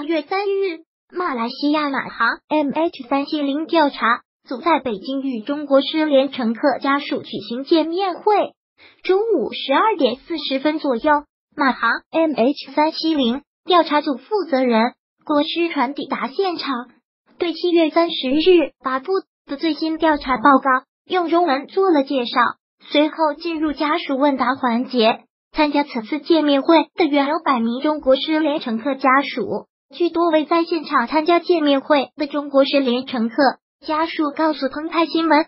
月3日，马来西亚马航 MH370 调查组在北京与中国失联乘客家属举行见面会。中午12点40分左右，马航 MH370 调查组负责人郭诗传抵达现场，对7月30日发布的最新调查报告用中文做了介绍，随后进入家属问答环节。参加此次见面会的约有100名中国失联乘客家属。据多位在现场参加见面会的中国失联乘客家属告诉澎湃新闻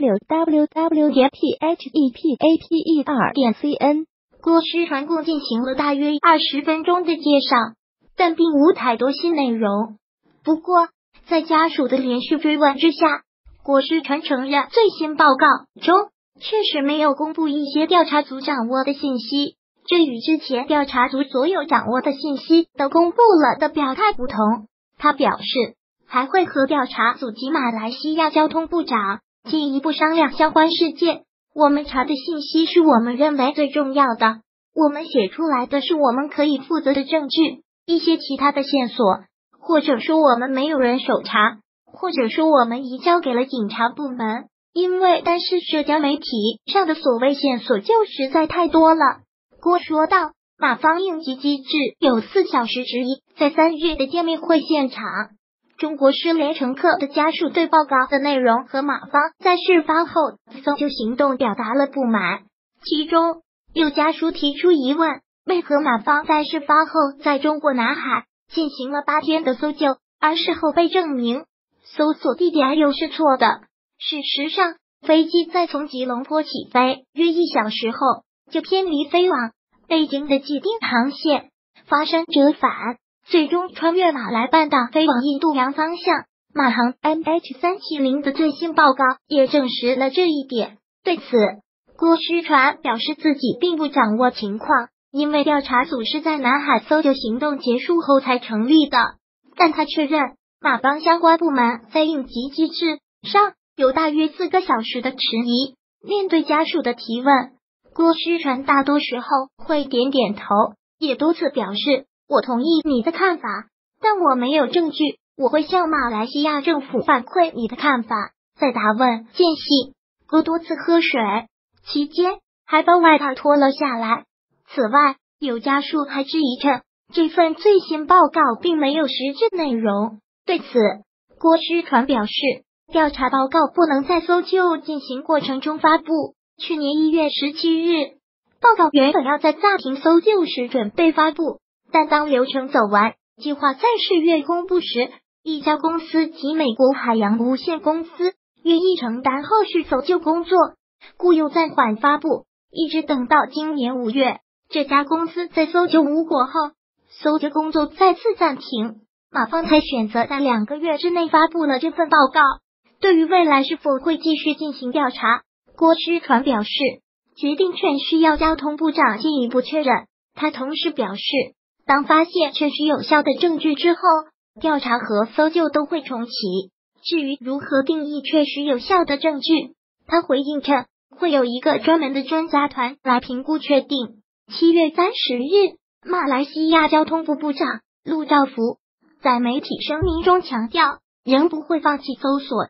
www.phetpaper.cn， 郭诗传共进行了大约20分钟的介绍，但并无太多新内容。不过，在家属的连续追问之下，郭诗传承认最新报告中确实没有公布一些调查组掌握的信息，这与之前调查组所有掌握的信息都公布了的表态不同。他表示，还会和调查组及马来西亚交通部长进一步商量相关事件。我们查的信息是我们认为最重要的，我们写出来的是我们可以负责的证据，一些其他的线索，或者说我们没有人手查，或者说我们移交给了警察部门。因为单是社交媒体上的所谓线索就实在太多了。郭说道，马方应急机制有4小时之一，在3日的见面会现场，中国失联乘客的家属对报告的内容和马方在事发后搜救行动表达了不满，其中有家属提出疑问，为何马方在事发后在中国南海进行了8天的搜救，而事后被证明搜索地点又是错的。事实上，飞机在从吉隆坡起飞约1小时后就偏离飞往北京的既定航线，发生折返，最终穿越马来半岛飞往印度洋方向。马航 MH370 的最新报告也证实了这一点。对此，郭诗传表示自己并不掌握情况，因为调查组是在南海搜救行动结束后才成立的，但他确认马方相关部门在应急机制上有大约4个小时的迟疑。面对家属的提问，郭诗传大多时候会点点头，也多次表示我同意你的看法，但我没有证据，我会向马来西亚政府反馈你的看法。在答问间隙，郭多次喝水，期间还把外套脱了下来。此外，有家属还质疑称这份最新报告并没有实质内容。对此，郭诗传表示，调查报告不能在搜救进行过程中发布。去年1月17日，报告原本要在暂停搜救时准备发布，但当流程走完，计划在10月公布时，一家公司及美国海洋无限公司愿意承担后续搜救工作，故又暂缓发布，一直等到今年5月，这家公司在搜救无果后，搜救工作再次暂停，马方才选择在2个月之内发布了这份报告。对于未来是否会继续进行调查，郭诗传表示，决定权需要交通部长进一步确认。他同时表示，当发现确实有效的证据之后，调查和搜救都会重启。至于如何定义确实有效的证据，他回应称，会有一个专门的专家团来评估确定。7月30日，马来西亚交通部部长陆兆福在媒体声明中强调，仍不会放弃搜索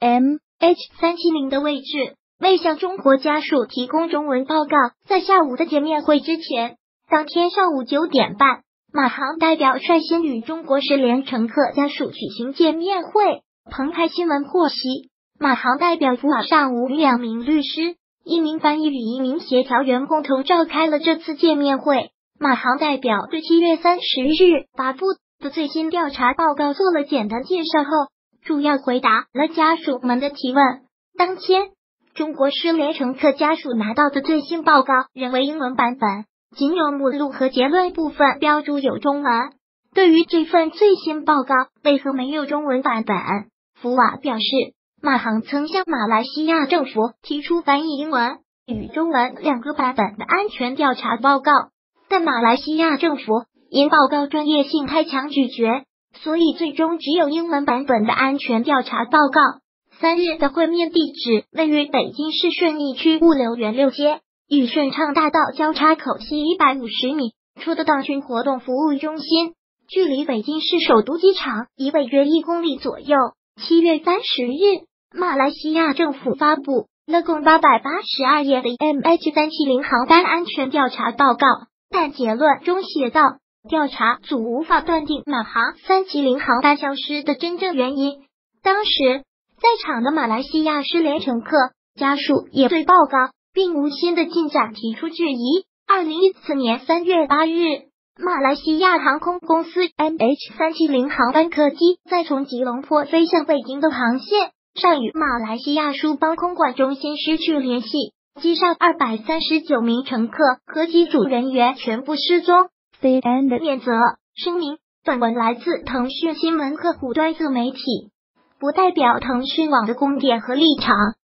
MH370 的位置。为向中国家属提供中文报告，在下午的见面会之前，当天上午9点半，马航代表率先与中国失联乘客家属举行见面会。澎湃新闻获悉，马航代表府上午与2名律师、1名翻译与1名协调员共同召开了这次见面会。马航代表对7月30日发布的最新调查报告做了简单介绍后，主要回答了家属们的提问。当天，中国失联乘客家属拿到的最新报告仍为英文版本，仅有目录和结论部分标注有中文。对于这份最新报告为何没有中文版本，福瓦表示，马航曾向马来西亚政府提出翻译英文与中文2个版本的安全调查报告，但马来西亚政府因报告专业性太强拒绝，所以最终只有英文版本的安全调查报告。3日的会面地址位于北京市顺义区物流园6街与顺畅大道交叉口西150米处的党军活动服务中心。 距离北京市首都机场以北约1公里左右。7月30日，马来西亚政府发布了共882页的 MH370 航班安全调查报告，但结论中写道，调查组无法断定马航370航班消失的真正原因。当时在场的马来西亚失联乘客家属也对报告并无新的进展提出质疑。2014年3月8日，马来西亚航空公司 MH370 航班客机在从吉隆坡飞向北京的航线上与马来西亚掸邦空管中心失去联系，机上239名乘客和机组人员全部失踪。CNN 免责声明，本文来自腾讯新闻客户端自媒体，不代表腾讯网的观点和立场。